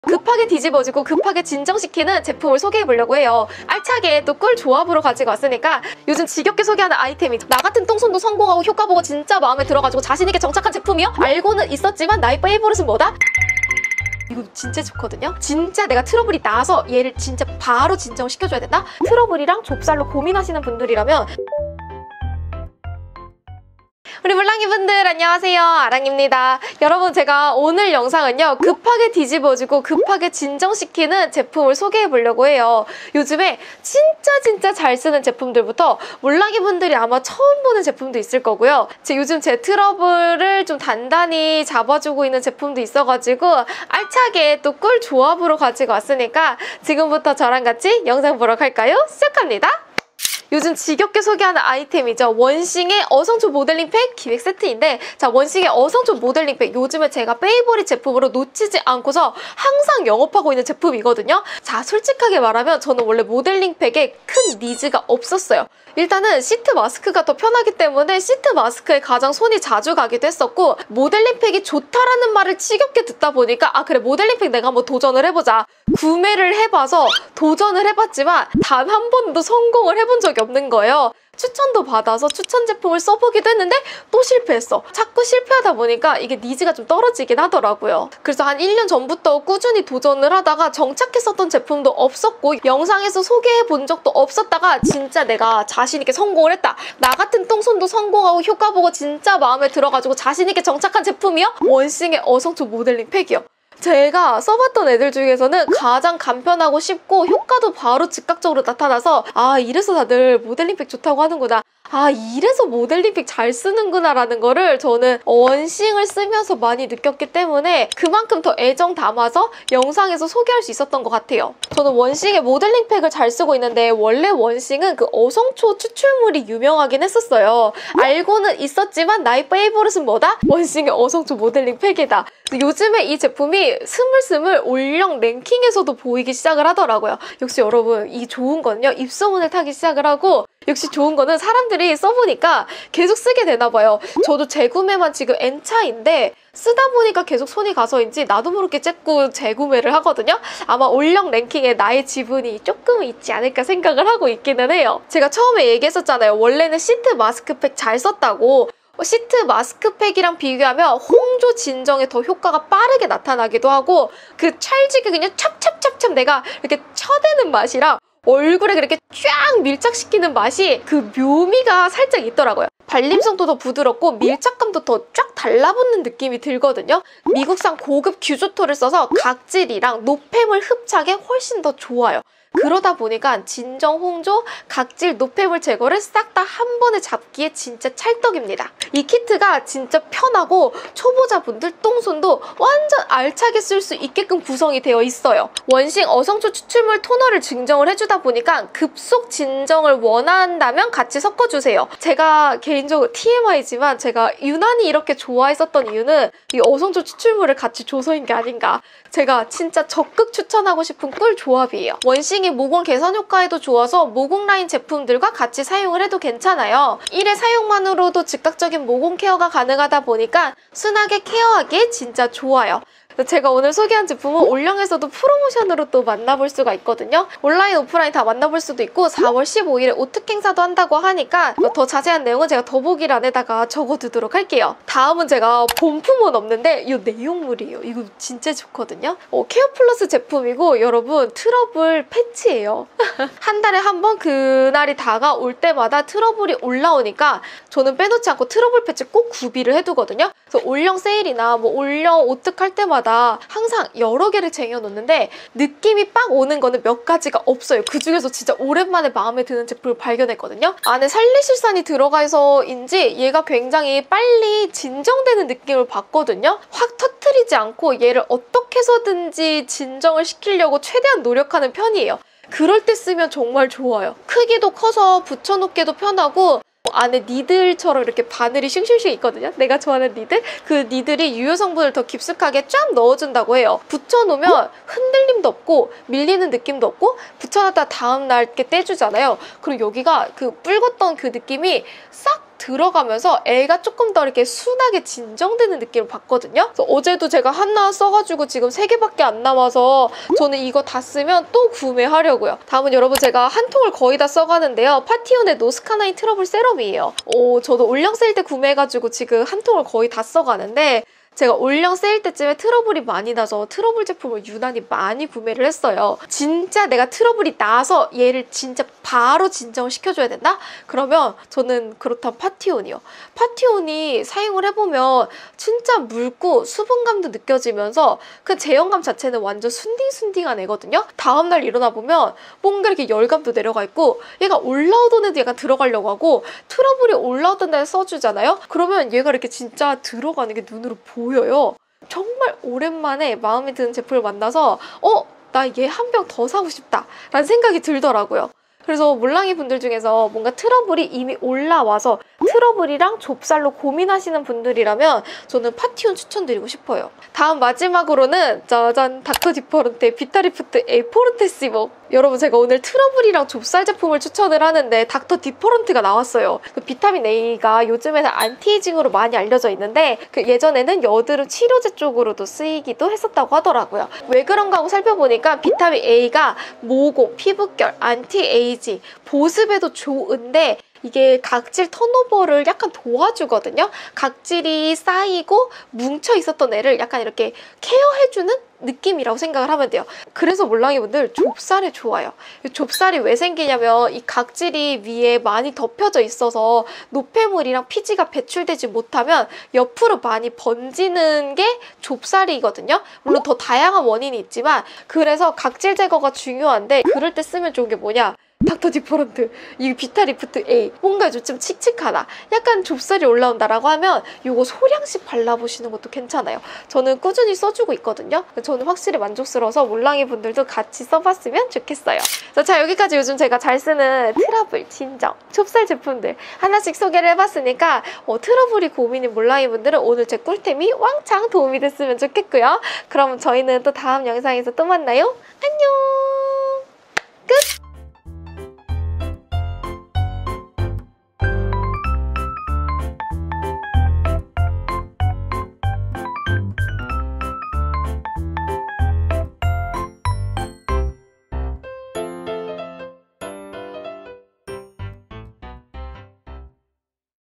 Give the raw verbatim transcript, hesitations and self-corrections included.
급하게 뒤집어지고 급하게 진정시키는 제품을 소개해보려고 해요. 알차게 또 꿀 조합으로 가지고 왔으니까 요즘 지겹게 소개하는 아이템이 나 같은 똥손도 성공하고 효과 보고 진짜 마음에 들어가지고 자신있게 정착한 제품이요? 알고는 있었지만 나의 페이보릿은 뭐다? 이거 진짜 좋거든요? 진짜 내가 트러블이 나서 얘를 진짜 바로 진정을 시켜줘야 된다? 트러블이랑 좁쌀로 고민하시는 분들이라면 우리 물랑이분들 안녕하세요, 아랑입니다. 여러분, 제가 오늘 영상은요 급하게 뒤집어지고 급하게 진정시키는 제품을 소개해보려고 해요. 요즘에 진짜 진짜 잘 쓰는 제품들부터 물랑이분들이 아마 처음 보는 제품도 있을 거고요. 제 요즘 제 트러블을 좀 단단히 잡아주고 있는 제품도 있어가지고 알차게 또 꿀 조합으로 가지고 왔으니까 지금부터 저랑 같이 영상 보러 갈까요? 시작합니다. 요즘 지겹게 소개하는 아이템이죠. 원싱의 어성초 모델링 팩 기획 세트인데, 자, 원싱의 어성초 모델링 팩 요즘에 제가 페이보릿 제품으로 놓치지 않고서 항상 영업하고 있는 제품이거든요. 자, 솔직하게 말하면 저는 원래 모델링 팩에 큰 니즈가 없었어요. 일단은 시트 마스크가 더 편하기 때문에 시트 마스크에 가장 손이 자주 가기도 했었고, 모델링 팩이 좋다라는 말을 지겹게 듣다 보니까 아 그래, 모델링 팩 내가 한번 도전을 해보자. 구매를 해봐서 도전을 해봤지만 단 한 번도 성공을 해본 적이 없는 거예요. 추천도 받아서 추천 제품을 써보기도 했는데 또 실패했어. 자꾸 실패하다 보니까 이게 니즈가 좀 떨어지긴 하더라고요. 그래서 한 일 년 전부터 꾸준히 도전을 하다가 정착했었던 제품도 없었고 영상에서 소개해본 적도 없었다가 진짜 내가 자신있게 성공을 했다. 나 같은 똥손도 성공하고 효과 보고 진짜 마음에 들어가지고 자신있게 정착한 제품이요? 원싱의 어성초 모델링 팩이요. 제가 써봤던 애들 중에서는 가장 간편하고 쉽고 효과도 바로 즉각적으로 나타나서 아, 이래서 다들 모델링팩 좋다고 하는구나. 아, 이래서 모델링팩 잘 쓰는구나 라는 거를 저는 원싱을 쓰면서 많이 느꼈기 때문에 그만큼 더 애정 담아서 영상에서 소개할 수 있었던 것 같아요. 저는 원싱의 모델링팩을 잘 쓰고 있는데 원래 원싱은 그 어성초 추출물이 유명하긴 했었어요. 알고는 있었지만 나의 페이보릿은 뭐다? 원싱의 어성초 모델링팩이다. 요즘에 이 제품이 스물스물 올영 랭킹에서도 보이기 시작을 하더라고요. 역시 여러분, 이 좋은 거는요 입소문을 타기 시작을 하고, 역시 좋은 거는 사람들이 써보니까 계속 쓰게 되나 봐요. 저도 재구매만 지금 N차인데 쓰다 보니까 계속 손이 가서인지 나도 모르게 자꾸 재구매를 하거든요. 아마 올영 랭킹에 나의 지분이 조금 있지 않을까 생각을 하고 있기는 해요. 제가 처음에 얘기했었잖아요. 원래는 시트 마스크팩 잘 썼다고. 시트 마스크팩이랑 비교하면 홍조 진정에 더 효과가 빠르게 나타나기도 하고, 그 찰지게 그냥 찹찹찹찹 내가 이렇게 쳐대는 맛이랑 얼굴에 그렇게 쫙 밀착시키는 맛이 그 묘미가 살짝 있더라고요. 발림성도 더 부드럽고 밀착감도 더 쫙 달라붙는 느낌이 들거든요. 미국산 고급 규조토를 써서 각질이랑 노폐물 흡착에 훨씬 더 좋아요. 그러다 보니까 진정, 홍조, 각질, 노폐물 제거를 싹 다 한 번에 잡기에 진짜 찰떡입니다. 이 키트가 진짜 편하고 초보자분들 똥손도 완전 알차게 쓸 수 있게끔 구성이 되어 있어요. 원싱 어성초 추출물 토너를 증정을 해주다 보니까 급속 진정을 원한다면 같이 섞어주세요. 제가 개인적으로 티엠아이지만 제가 유난히 이렇게 좋아했었던 이유는 이 어성초 추출물을 같이 줘서인 게 아닌가. 제가 진짜 적극 추천하고 싶은 꿀 조합이에요. 원싱 이 모공 개선 효과에도 좋아서 모공 라인 제품들과 같이 사용을 해도 괜찮아요. 일회 사용만으로도 즉각적인 모공 케어가 가능하다 보니까 순하게 케어하기에 진짜 좋아요. 제가 오늘 소개한 제품은 올영에서도 프로모션으로 또 만나볼 수가 있거든요. 온라인, 오프라인 다 만나볼 수도 있고 사월 십오일에 오특 행사도 한다고 하니까 더 자세한 내용은 제가 더보기란에다가 적어두도록 할게요. 다음은 제가 본품은 없는데 이 내용물이에요. 이거 진짜 좋거든요. 어, 케어 플러스 제품이고 여러분 트러블 패치예요. 한 달에 한 번 그날이 다가올 때마다 트러블이 올라오니까 저는 빼놓지 않고 트러블 패치 꼭 구비를 해두거든요. 그래서 올영 세일이나 뭐 올영 오특 할 때마다 항상 여러 개를 쟁여놓는데 느낌이 빡 오는 거는 몇 가지가 없어요. 그 중에서 진짜 오랜만에 마음에 드는 제품을 발견했거든요. 안에 살리실산이 들어가 있어인지 얘가 굉장히 빨리 진정되는 느낌을 받거든요. 확 터트리지 않고 얘를 어떻게 해서든지 진정을 시키려고 최대한 노력하는 편이에요. 그럴 때 쓰면 정말 좋아요. 크기도 커서 붙여놓기도 편하고 안에 니들처럼 이렇게 바늘이 싱싱싱 있거든요. 내가 좋아하는 니들? 그 니들이 유효 성분을 더 깊숙하게 쫙 넣어준다고 해요. 붙여놓으면 흔들림도 없고 밀리는 느낌도 없고 붙여놨다 다음날 이렇게 떼주잖아요. 그리고 여기가 그 붉었던 그 느낌이 싹 들어가면서 애가 조금 더 이렇게 순하게 진정되는 느낌을 받거든요. 그래서 어제도 제가 하나 써가지고 지금 세 개밖에 안 남아서 저는 이거 다 쓰면 또 구매하려고요. 다음은 여러분 제가 한 통을 거의 다 써가는데요. 파티온의 노스카나인 트러블 세럼이에요. 오, 저도 올영 세일 때 구매해가지고 지금 한 통을 거의 다 써가는데 제가 올영 세일 때쯤에 트러블이 많이 나서 트러블 제품을 유난히 많이 구매를 했어요. 진짜 내가 트러블이 나서 얘를 진짜 바로 진정을 시켜줘야 된다? 그러면 저는 그렇다면 파티온이요. 파티온이 사용을 해보면 진짜 묽고 수분감도 느껴지면서 그 제형감 자체는 완전 순딩순딩한 애거든요. 다음날 일어나보면 뭔가 이렇게 열감도 내려가 있고 얘가 올라오던 애도 약간 들어가려고 하고 트러블이 올라오던 애 써주잖아요? 그러면 얘가 이렇게 진짜 들어가는 게 눈으로 보여요. 정말 오랜만에 마음에 드는 제품을 만나서 어? 나 얘 한 병 더 사고 싶다 라는 생각이 들더라고요. 그래서 몰랑이 분들 중에서 뭔가 트러블이 이미 올라와서 트러블이랑 좁쌀로 고민하시는 분들이라면 저는 파티온 추천드리고 싶어요. 다음 마지막으로는 짜잔, 닥터 디퍼런트의 비타리프트 A 포르테시모. 여러분 제가 오늘 트러블이랑 좁쌀 제품을 추천을 하는데 닥터 디퍼런트가 나왔어요. 그 비타민 A가 요즘에는 안티에이징으로 많이 알려져 있는데 그 예전에는 여드름 치료제 쪽으로도 쓰이기도 했었다고 하더라고요. 왜 그런가 하고 살펴보니까 비타민 A가 모공, 피부결, 안티에이징, 보습에도 좋은데 이게 각질 턴오버를 약간 도와주거든요. 각질이 쌓이고 뭉쳐 있었던 애를 약간 이렇게 케어해주는 느낌이라고 생각을 하면 돼요. 그래서 몰랑이분들 좁쌀이 좋아요. 좁쌀이 왜 생기냐면 이 각질이 위에 많이 덮여져 있어서 노폐물이랑 피지가 배출되지 못하면 옆으로 많이 번지는 게 좁쌀이거든요. 물론 더 다양한 원인이 있지만 그래서 각질 제거가 중요한데 그럴 때 쓰면 좋은 게 뭐냐? 닥터 디퍼런트 이 비타리프트 A 뭔가 좀 칙칙하다 약간 좁쌀이 올라온다라고 하면 이거 소량씩 발라보시는 것도 괜찮아요. 저는 꾸준히 써주고 있거든요. 저는 확실히 만족스러워서 몰랑이 분들도 같이 써봤으면 좋겠어요. 자, 여기까지 요즘 제가 잘 쓰는 트러블, 진정, 좁쌀 제품들 하나씩 소개를 해봤으니까 어, 트러블이 고민인 몰랑이 분들은 오늘 제 꿀템이 왕창 도움이 됐으면 좋겠고요. 그럼 저희는 또 다음 영상에서 또 만나요. 안녕. 끝!